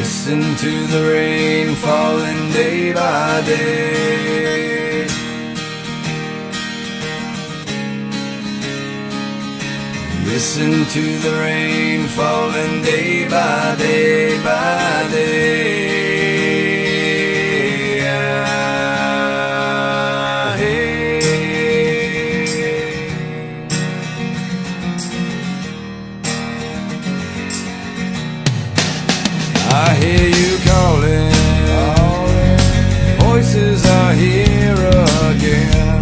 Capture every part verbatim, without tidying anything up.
Listen to the rain falling day by day. Listen to the rain falling day by day by day. Ah, hey. I hear you calling, voices are here again.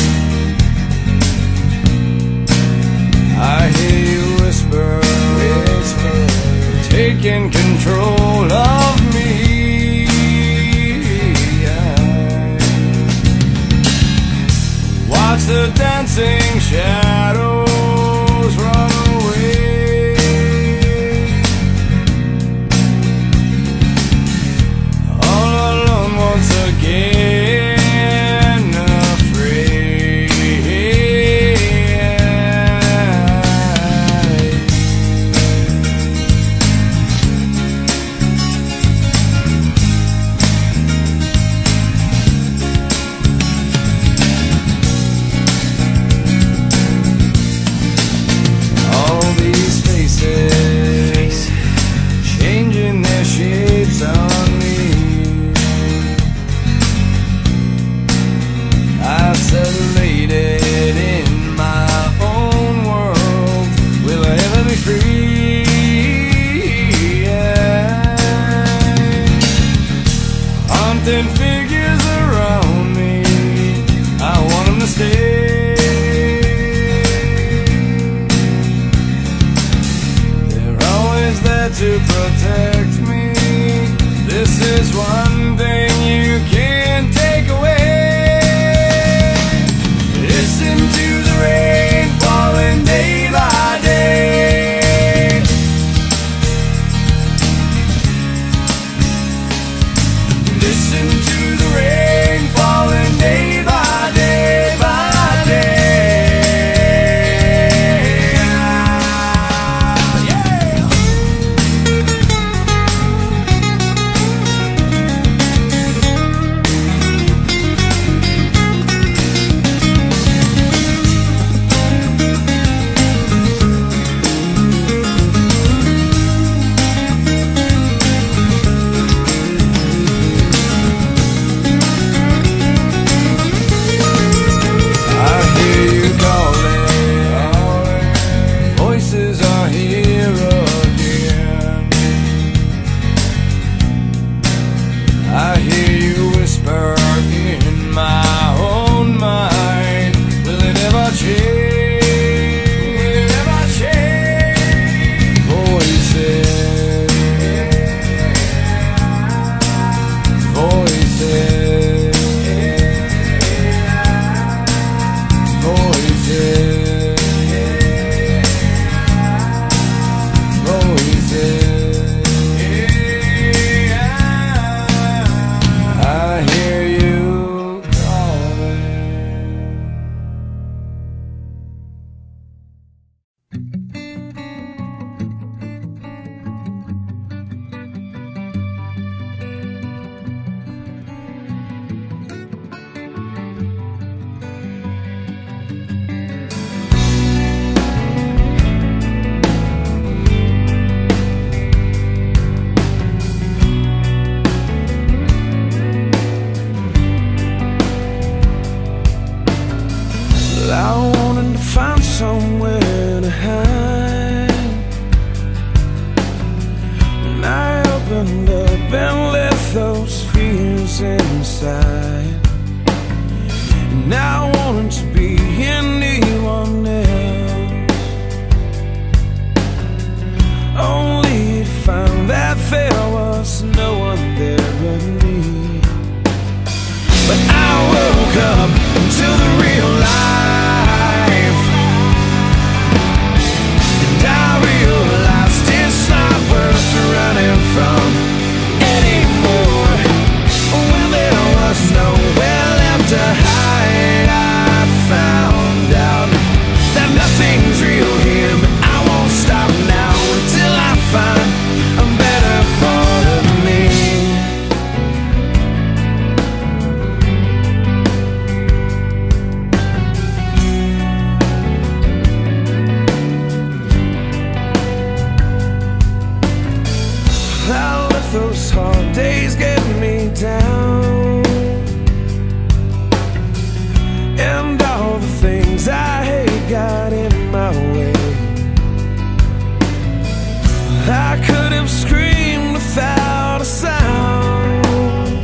I hear you whisper, whisper, taking control of me. Watch the dancing shadows run away. All alone once again, afraid. Changing their shapes on me. Isolated in my own world, will I ever be free? Yeah. Haunting figures around me, I want them to stay. To protect me, this is one thing you can't take away. Listen to the rain falling day by day. Listen to the rain falling day by day by day. I hear you whisper in my own mind, will it ever change? Will it ever change? Voices, voices, voices, voices. I wanted to find somewhere to hide, and I opened up and let those fears inside. And I wanted to be anyone else, only to find that there was no one there but me. But I woke up into the real life. From anymore, when there was nowhere left to hide, I found out that nothing's real here. But I won't stop now until I find a better part of me. I let those hard days get me down, and all the things I hate got in my way. I could have screamed without a sound.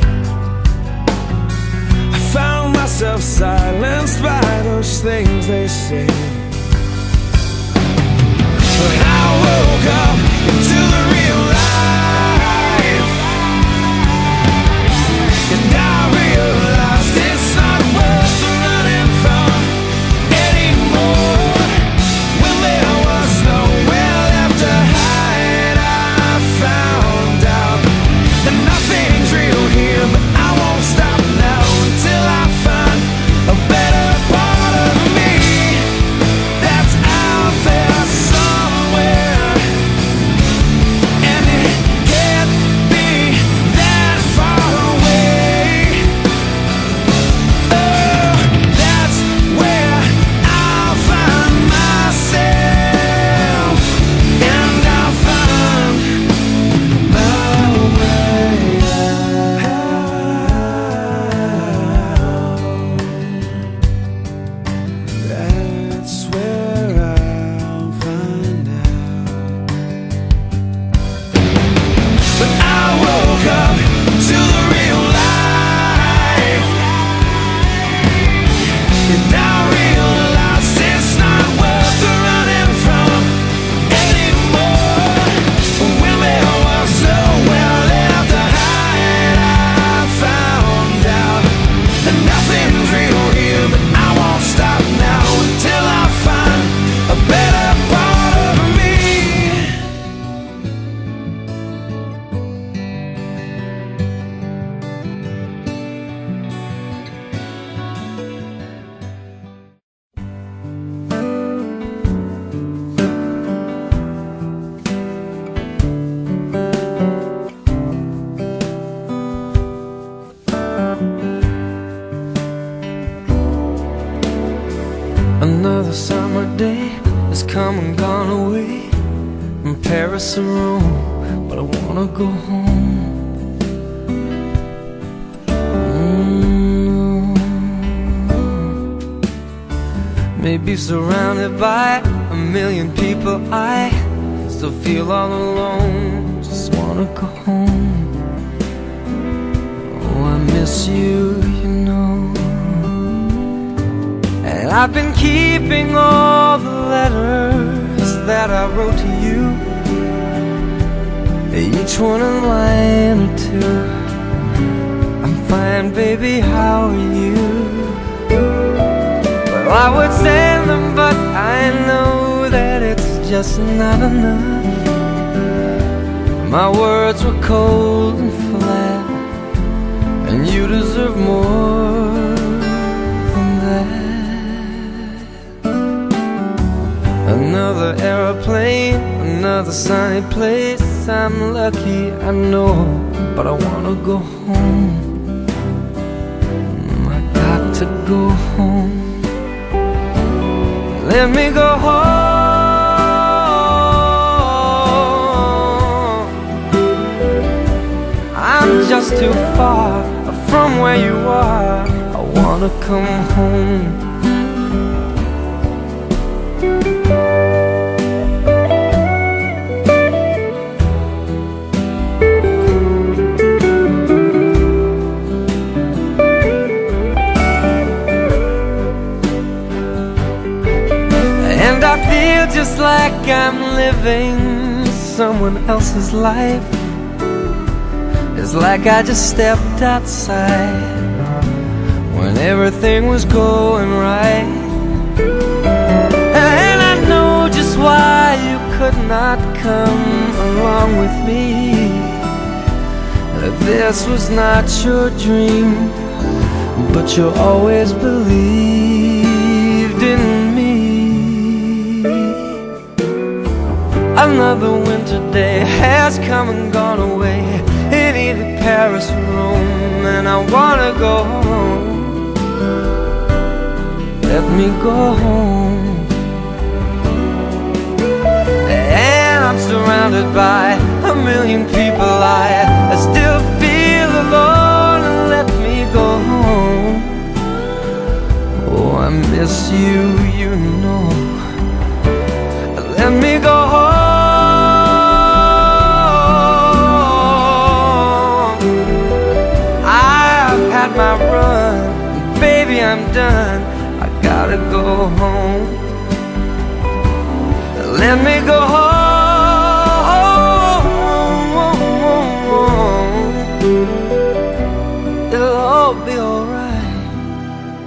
I found myself silenced by those things they say. But I woke up into the real life, and I realized it's not worth running from anymore. When there was nowhere left to hide, I found out that nothing's real here. But I won't stop now until I find a better part of me that's out there somewhere. And it can't be that far away. Oh, that's where I'll find myself, and I'll find my way out. That's where I'll find out. But I woke up to the real life, and I realized it's not worth running from anymore. When there was nowhere left to hide, I found out that nothing's real here. But I won't stop now until I find a better part of me. Another summer day has come and gone away, from Paris or Rome, but I wanna go home. Mm. Maybe surrounded by a million people, I still feel all alone. Just wanna go home. Oh, I miss you, you know. And I've been keeping all the letters that I wrote to you, each one a line or two. I'm fine, baby, how are you? Well, I would send them, but I know that it's just not enough. My words were cold and flat, and you deserve more than that. Another aeroplane, another sunny place. I'm lucky, I know, but I wanna go home. I got to go home. Let me go home. I'm just too far from where you are. I wanna come home. I feel just like I'm living someone else's life. It's like I just stepped outside when everything was going right. And I know just why you could not come along with me. This was not your dream, but you always believed in me. Another winter day has come and gone away in either Paris or Rome, and I wanna go home. Let me go home. And I'm surrounded by a million people. you, you know. Let me go home. I've had my run, baby, I'm done. I gotta go home. Let me go home. It'll all be alright.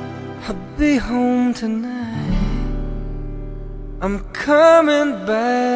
I'll be home tonight. I'm coming back.